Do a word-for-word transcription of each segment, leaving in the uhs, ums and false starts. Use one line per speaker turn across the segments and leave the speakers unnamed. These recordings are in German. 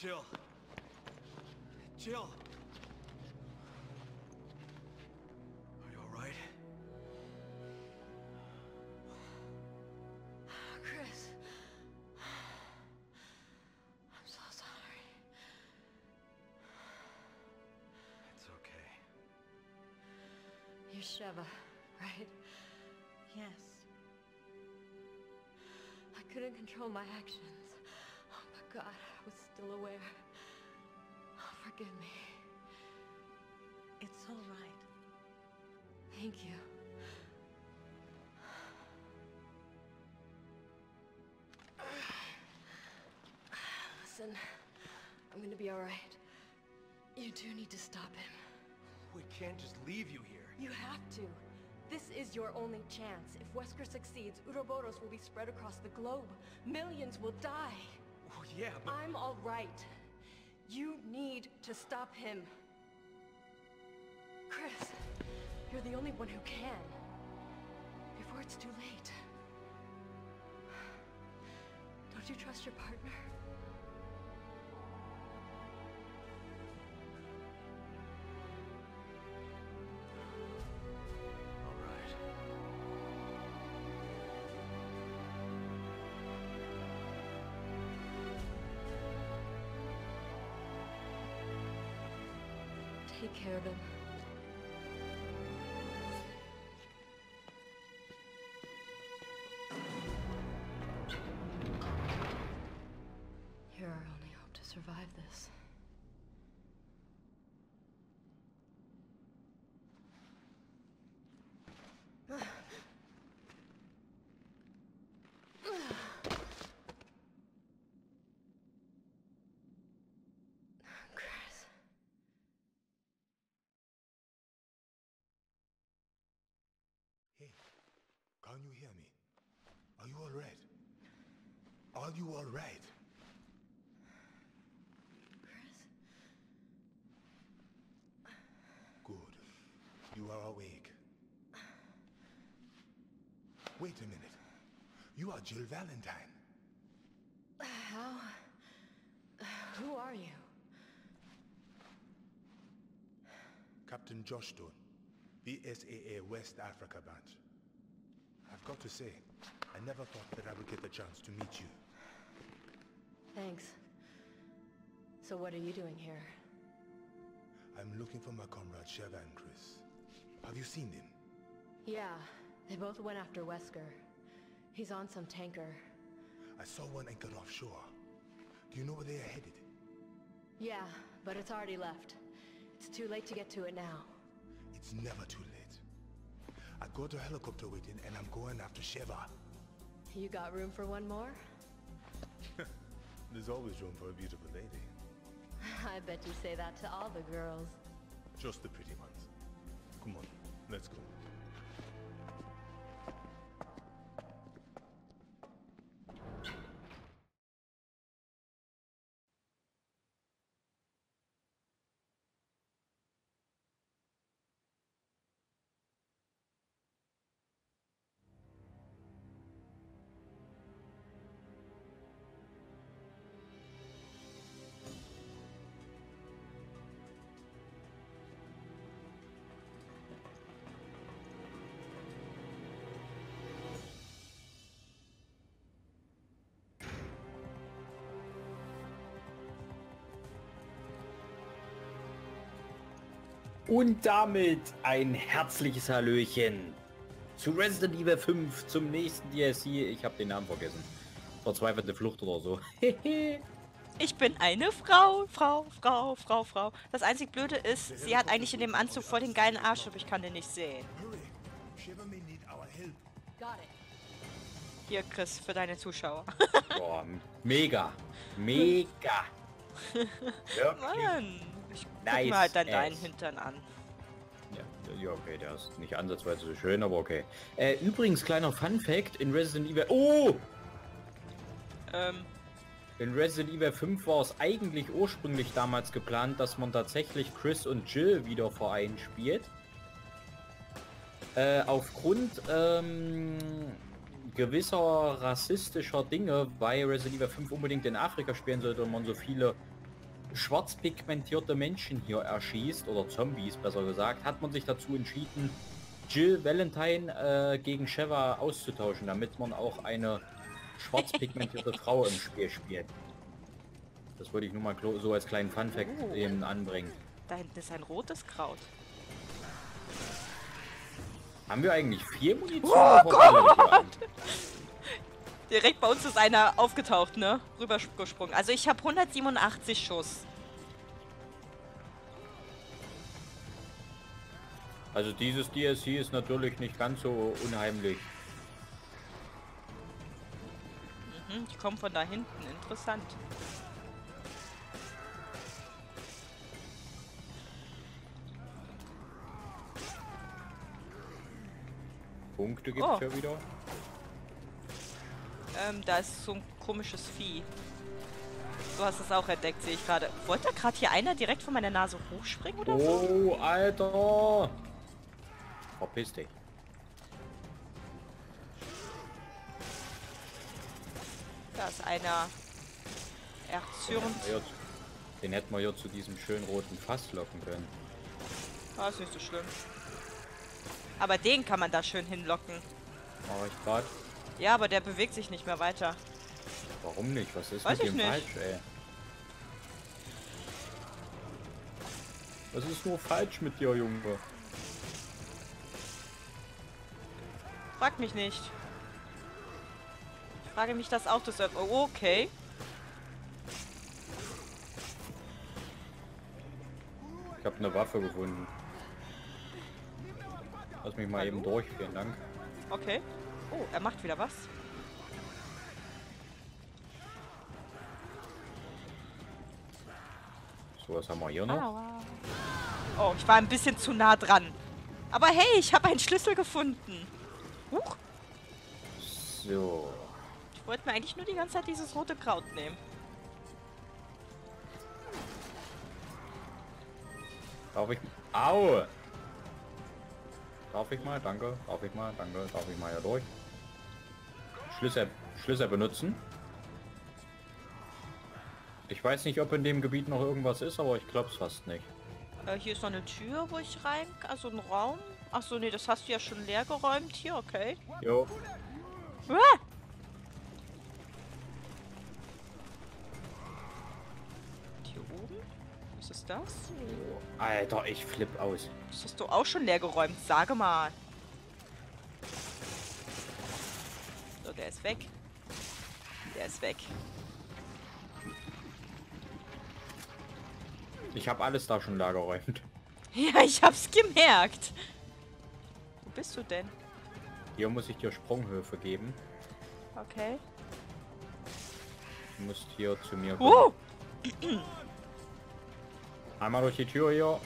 Jill. Jill. Are you all right?
Chris. I'm so sorry.
It's okay.
You're Sheva, right?
Yes.
I couldn't control my actions. Oh my God, I was still aware. Oh, forgive me.
It's all right.
Thank you. Listen, I'm gonna be all right. You do need to stop him.
We can't just leave you here.
You have to. This is your only chance. If Wesker succeeds, Uroboros will be spread across the globe. Millions will die.
Well, yeah, but...
I'm all right. You need to stop him. Chris, you're the only one who can. Before it's too late. Don't you trust your partner?
All right.
Take care of him. You're our only hope to survive this. Chris.
Hey, can you hear me? Are you all right? Are you all right?
Chris.
Good. You are awake. Wait a minute. You are Jill Valentine.
How? Who are you?
Captain Josh Stone, B S A A West Africa branch. I've got to say, I never thought that I would get the chance to meet you.
Thanks. So what are you doing here?
I'm looking for my comrades Sheva and Chris. Have you seen them?
Yeah, they both went after Wesker. He's on some tanker.
I saw one anchored offshore. Do you know where they are headed?
Yeah, but it's already left. It's too late to get to it now.
It's never too late. I got a helicopter waiting and I'm going after Sheva.
You got room for one more?
There's always room for a beautiful lady.
I bet you say that to all the girls.
Just the pretty ones. Come on, let's go.
Und damit ein herzliches Hallöchen zu Resident Evil fünf, zum nächsten D L C. Ich habe den Namen vergessen. Verzweifelte Flucht oder so.
Ich bin eine Frau, Frau, Frau, Frau, Frau. Das einzig Blöde ist, sie hat eigentlich in dem Anzug voll den geilen Arsch, aber ich kann den nicht sehen. Hier, Chris, für deine Zuschauer.
Boah, mega. Mega.
Mann, ich guck
Nice
mir halt dann
ass.
deinen Hintern an.
Ja, ja, okay, der ist nicht ansatzweise so schön, aber okay. Äh, übrigens, kleiner Fun-Fact, in Resident Evil... Oh!
Ähm,
In Resident Evil fünf war es eigentlich ursprünglich damals geplant, dass man tatsächlich Chris und Jill wieder vereint spielt. Äh, aufgrund ähm, gewisser rassistischer Dinge, weil Resident Evil fünf unbedingt in Afrika spielen sollte und man so viele schwarz pigmentierte Menschen hier erschießt, oder Zombies besser gesagt, hat man sich dazu entschieden, Jill Valentine äh, gegen Sheva auszutauschen, damit man auch eine schwarz pigmentierte Frau im Spiel spielt. Das würde ich nur mal so als kleinen Funfact
Oh.
eben anbringen.
Da hinten ist ein rotes Kraut.
Haben wir eigentlich vier Munition?
Oh
oder alle hier an?
Direkt bei uns ist einer aufgetaucht, ne? Rübergesprungen. Also ich habe hundertsiebenundachtzig Schuss.
Also dieses D L C ist natürlich nicht ganz so unheimlich.
Mhm, die kommen von da hinten. Interessant.
Punkte gibt's
Oh.
ja wieder.
Ähm, da ist so ein komisches Vieh. Du hast es auch entdeckt, sehe ich gerade. Wollte da gerade hier einer direkt von meiner Nase hochspringen oder so?
Oh, Alter! Verpiss dich.
Da ist einer erzürnt.
Ja, den hätten wir ja zu diesem schönen roten Fass locken können.
Ah, ist nicht so schlimm. Aber den kann man da schön hinlocken.
Mach ich grad.
Ja, aber der bewegt sich nicht mehr weiter.
Warum nicht? Was ist
Weiß
mit
ich
dem
nicht.
falsch, ey? Was ist nur falsch mit dir, Junge?
Frag mich nicht. Ich frage mich das auch des Öf- Oh, okay.
Ich habe eine Waffe gefunden. Lass mich mal
Hallo?
eben durch, vielen Dank.
Okay. Oh, er macht wieder was.
So, was haben wir hier noch?
Aua. Oh, ich war ein bisschen zu nah dran. Aber hey, ich habe einen Schlüssel gefunden. Huch.
So.
Ich wollte mir eigentlich nur die ganze Zeit dieses rote Kraut nehmen.
Darf ich... Au! Darf ich mal? Danke. Darf ich mal? Danke. Darf ich mal hier durch? Schlüssel, Schlüssel benutzen. Ich weiß nicht, ob in dem Gebiet noch irgendwas ist, aber ich glaube es fast nicht.
Äh, hier ist noch eine Tür, wo ich rein... Also ein Raum. Achso, nee, das hast du ja schon leer geräumt hier, okay.
Jo.
Ah! Hier oben? Was ist das?
Alter, ich flipp aus.
Das hast du auch schon leer geräumt, sage mal. So, der ist weg. Der ist weg.
Ich habe alles da schon leer geräumt.
Ja, ich hab's gemerkt. Wo bist du denn?
Hier muss ich dir Sprunghöfe geben.
Okay.
Du musst hier zu mir
Oh!
kommen. Einmal durch die Tür hier.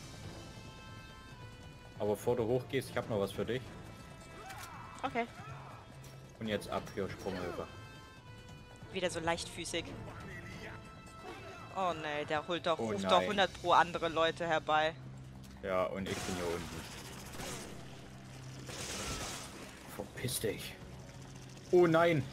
Aber bevor du hochgehst, ich habe noch was für dich.
Okay.
Und jetzt ab hier Sprunghöfe.
Wieder so leichtfüßig. Oh ne, der holt doch,
Oh
ruft
nein.
doch hundert pro andere Leute herbei.
Ja, und ich bin hier unten. Verpiss dich. Oh nein.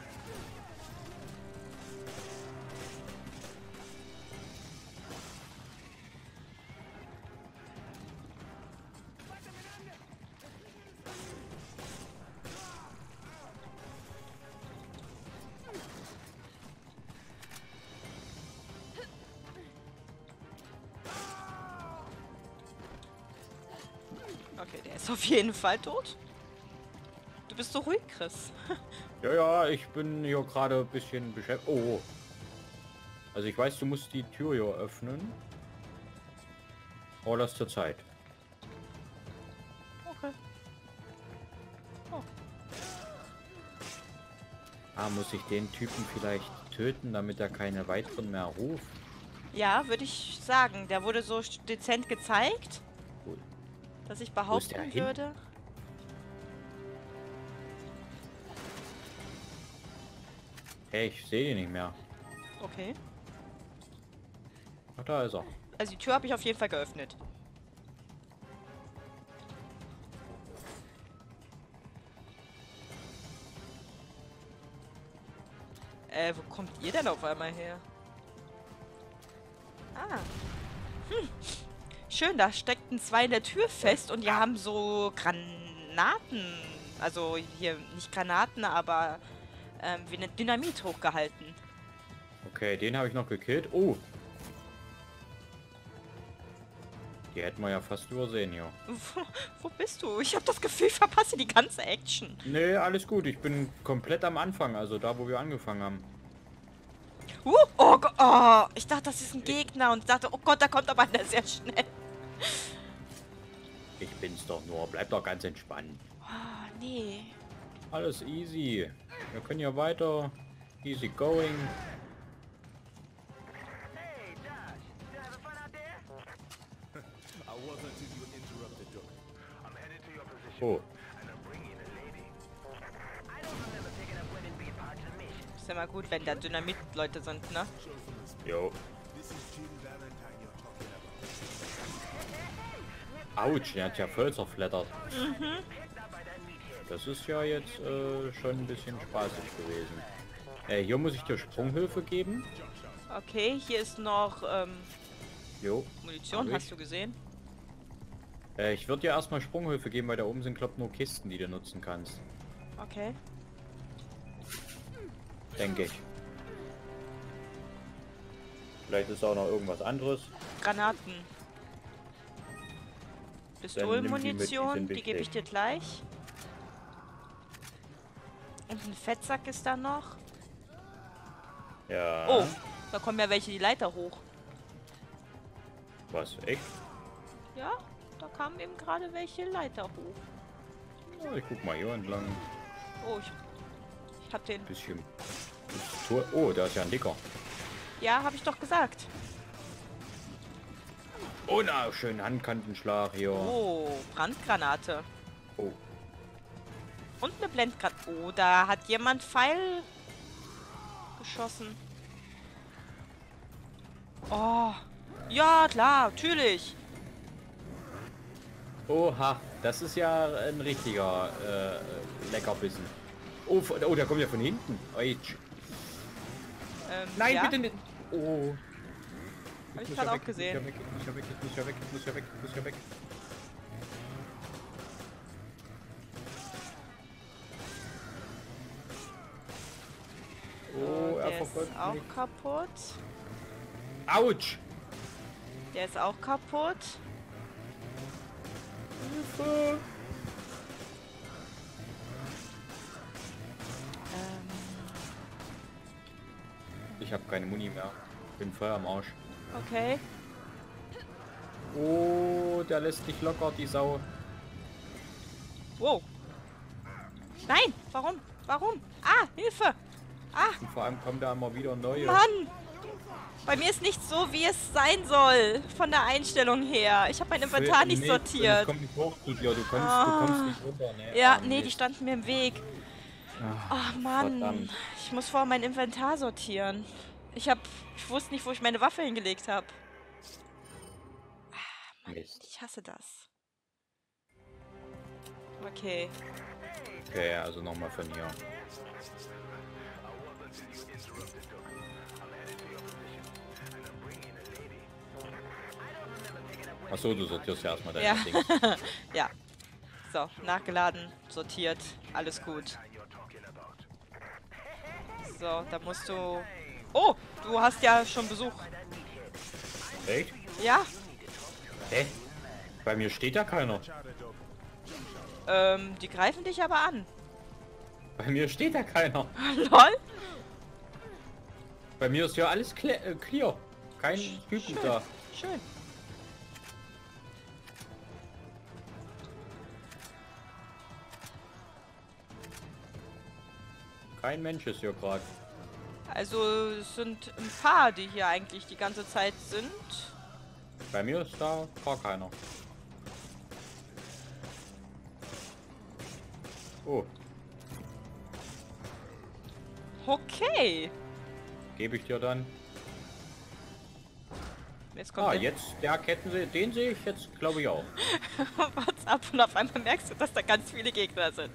Okay, der ist auf jeden Fall tot. Du bist so ruhig, Chris.
Ja, ja, ich bin hier gerade ein bisschen beschäftigt. Oh. Also ich weiß, du musst die Tür hier öffnen. Aber das zur Zeit.
Okay.
Ah, muss ich den Typen vielleicht töten, damit er keine weiteren mehr ruft?
Ja, würde ich sagen. Der wurde so dezent gezeigt,
Cool.
dass ich
Wo ist der
behaupten
hin?
würde.
Hey, ich sehe ihn nicht mehr.
Okay.
Ach, da ist er.
Also die Tür habe ich auf jeden Fall geöffnet. Äh, wo kommt ihr denn auf einmal her? Ah. Hm. Schön, da steckten zwei in der Tür fest und die haben so Granaten, also hier nicht Granaten, aber ähm, wie eine Dynamit hochgehalten.
Okay, den habe ich noch gekillt. Oh. Die hätten wir ja fast übersehen hier.
Wo, wo bist du? Ich habe das Gefühl, ich verpasse die ganze Action.
Nee, alles gut. Ich bin komplett am Anfang, also da, wo wir angefangen haben.
Uh, oh, Go- oh, ich dachte, das ist ein Gegner und dachte, oh Gott, da kommt aber einer sehr schnell.
Ich bin's doch nur. Bleib doch ganz entspannt.
Oh, nee.
Alles easy. Wir können ja weiter. Easy going. Oh.
Ist ja mal gut, wenn da Dynamit-Leute sind, ne?
Jo.
This is Jill Valentine you're talking about.
Autsch, der hat ja voll zerfleddert. Mhm. Das ist ja jetzt äh, schon ein bisschen spaßig gewesen. Äh, hier muss ich dir Sprunghilfe geben.
Okay, hier ist noch ähm,
Jo.
Munition,
Hab
hast
ich.
du gesehen?
Äh, ich würde dir erstmal Sprunghilfe geben, weil da oben sind, glaub, nur Kisten, die du nutzen kannst.
Okay.
Denke ich. Vielleicht ist auch noch irgendwas anderes.
Granaten.
Dann nimm die mit, die
Pistolenmunition,
sind
die, gebe ich
wichtig.
dir gleich. Und ein Fettsack ist da noch.
Ja.
Oh, da kommen ja welche die Leiter hoch.
Was? Echt?
Ja, da kamen eben gerade welche Leiter hoch.
Ja, ich guck mal hier entlang.
Oh, ich, ich hab den.
Bisschen. Tor- Oh, da ist ja ein dicker.
Ja, habe ich doch gesagt.
Oh, na, schön Handkantenschlag hier.
Oh, Brandgranate.
Oh.
Und eine Blendgranate. Oh, da hat jemand Pfeil geschossen. Oh. Ja, klar, natürlich.
Oha, das ist ja ein richtiger äh, Leckerbissen. Oh, von- oh, der kommt ja von hinten. Eitsch.
Ähm,
Nein,
ja,
bitte nicht. Oh.
hab ich
muss
gerade
ja
auch
weg,
gesehen.
Ich muss ja weg, ich muss ja weg, ich muss ja weg, ich muss ja weg. Oh, er
Der ist
verfolgt
auch
mich.
kaputt.
Autsch!
Der ist auch kaputt.
Hilfe!
Ähm,
Ich habe keine Muni mehr. Bin voll am Arsch.
okay.
Oh, der lässt nicht locker, die Sau.
Wow. Nein, warum? Warum? Ah, Hilfe! Ah,
Und vor allem kommen da immer wieder neue.
Mann! Bei mir ist nicht so, wie es sein soll. Von der Einstellung her. Ich habe mein Inventar nicht
Nee,
sortiert.
Das kommt nicht hoch zu dir. Du kommst,
Ah.
du kommst nicht runter. Nee,
Ja,
ah,
nee, die standen mir im Weg. Ach, Mann.
verdammt.
Ich muss vorher mein Inventar sortieren. Ich hab... Ich wusste nicht, wo ich meine Waffe hingelegt habe.
Mist.
Ich hasse das. Okay.
Okay, also nochmal von hier. Achso, du sortierst ja erstmal deine
Ja.
Dinge.
Ja. So, nachgeladen, sortiert, alles gut. So, da musst du... Oh, du hast ja schon Besuch.
Echt?
Ja,
Hä? Bei mir steht da keiner.
ähm, die greifen dich aber an.
Bei mir steht da keiner.
Lol.
Bei mir ist ja alles clear. Äh, clear. Kein Typen
Schön.
da.
Schön.
Kein Mensch ist hier gerade.
Also, es sind ein paar, die hier eigentlich die ganze Zeit sind.
Bei mir ist da gar keiner. Oh,
Okay.
gebe ich dir dann.
Jetzt kommt
Ah,
der...
jetzt der Kettensäge, den sehe ich jetzt, glaube ich auch.
What's up? Und auf einmal merkst du, dass da ganz viele Gegner sind.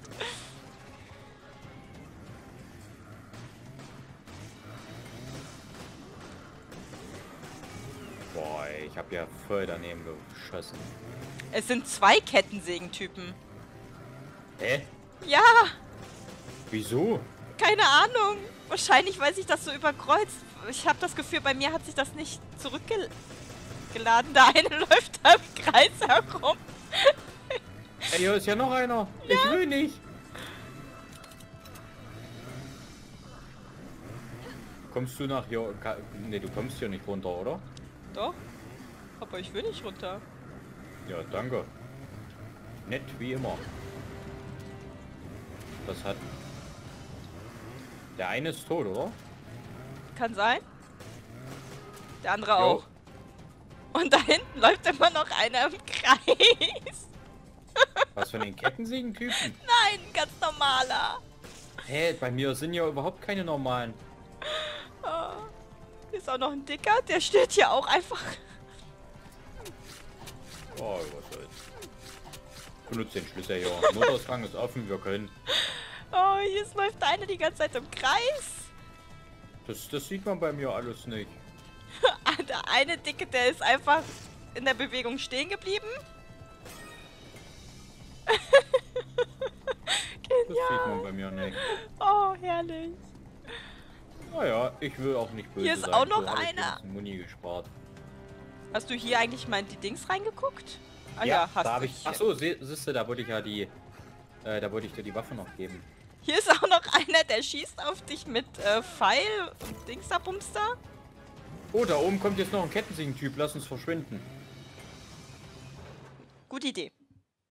Boah, ey, ich habe ja voll daneben geschossen.
Es sind zwei Kettensägentypen.
Hä?
Ja,
Wieso?
keine Ahnung. Wahrscheinlich, weil sich das so überkreuzt. Ich habe das Gefühl, bei mir hat sich das nicht zurückgeladen. Der eine läuft da im Kreis herum.
Ey, hier ist ja noch einer. Ja. Ich will nicht. Kommst du nach hier? Ne, du kommst hier nicht runter, oder?
Doch, aber ich will nicht runter.
Ja, danke. Nett wie immer. Das hat... Der eine ist tot, oder?
Kann sein. Der andere
Jo.
auch. Und da hinten läuft immer noch einer im Kreis.
Was von den Kettensägen-Typen?
Nein, ganz normaler.
Hä, bei mir sind ja überhaupt keine normalen.
Oh. Hier ist auch noch ein Dicker, der steht hier auch einfach.
Oh, was soll's. Benutzt den Schlüssel hier. Notausgang ist offen, wir können.
Oh, hier ist- läuft einer die ganze Zeit im Kreis.
Das, das sieht man bei mir alles nicht.
Der eine Dicke, der ist einfach in der Bewegung stehen geblieben.
Das sieht man bei mir nicht.
Oh, herrlich.
Naja, ich will auch nicht böse
Hier ist
sein.
auch noch
so hab ich
einer.
wenigstens Muni gespart.
Hast du hier eigentlich mal in die Dings reingeguckt? Ah ja, hast
da hab
du.
ich. Ach so, siehst du, da wollte ich ja die. Äh, da wollte ich dir die Waffe noch geben.
Hier ist auch noch einer, der schießt auf dich mit äh, Pfeil und Dingsabumster.
Oh, da oben kommt jetzt noch ein Kettensägen-Typ. Lass uns verschwinden.
Gute Idee.